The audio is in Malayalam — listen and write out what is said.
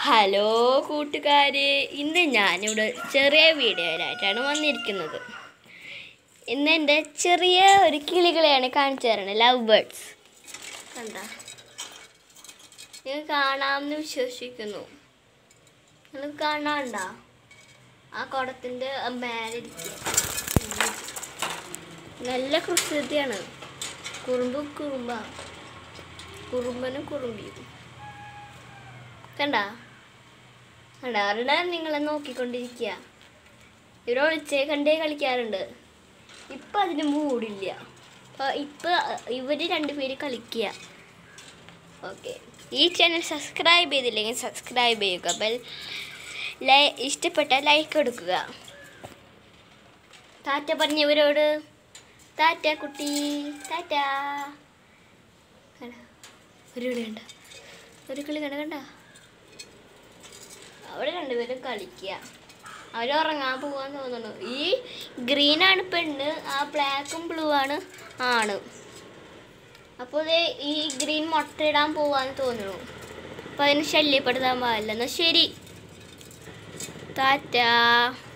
ഹലോ കൂട്ടുകാരെ, ഇന്ന് ഞാനിവിടെ ചെറിയ വീഡിയോയിലായിട്ടാണ് വന്നിരിക്കുന്നത്. ഇന്ന് എൻ്റെ ചെറിയ ഒരു കിളികളെയാണ് കാണിച്ചു തരണത്, ലവ് ബേർഡ്സ്. കണ്ട, നിങ്ങൾ കാണാമെന്ന് വിശ്വസിക്കുന്നു. നിങ്ങൾ കാണാണ്ട ആ കുടത്തിൻ്റെ മേലിരിക്കുക. നല്ല കുസൃതിയാണ്, കുറുമ്പനും കുറുമ്പിയും. കണ്ട നിങ്ങളെ നോക്കിക്കൊണ്ടിരിക്കുക. ഇവരൊളിച്ചേ കണ്ടേ കളിക്കാറുണ്ട്. ഇപ്പം അതിന് മൂടില്ല. ഇപ്പം ഇവർ രണ്ടുപേര് കളിക്കുക. ഓക്കെ, ഈ ചാനൽ സബ്സ്ക്രൈബ് ചെയ്തില്ലെങ്കിൽ സബ്സ്ക്രൈബ് ചെയ്യുക. ഇഷ്ടപ്പെട്ട ലൈക്ക് കൊടുക്കുക. ടാറ്റ പറഞ്ഞവരോട്. ടാറ്റ കുട്ടി, ടാറ്റ. ഒരു കിളി കണ്ട, ഒരു കിളി കണ്ട. അവിടെ രണ്ടുപേരും കളിക്കുക. അവർ ഉറങ്ങാൻ പോകാൻ തോന്നുന്നു. ഈ ഗ്രീനാണ് പെണ്ണ്, ആ ബ്ലാക്കും ബ്ലൂ ആണ് ആണ്. അപ്പോൾ ഈ ഗ്രീൻ മുട്ടയിടാൻ പോവാന്ന് തോന്നുന്നു. അപ്പോൾ അതിന് ശല്യപ്പെടുത്താൻ പാടില്ല. എന്നാൽ ശരി, ടാറ്റ.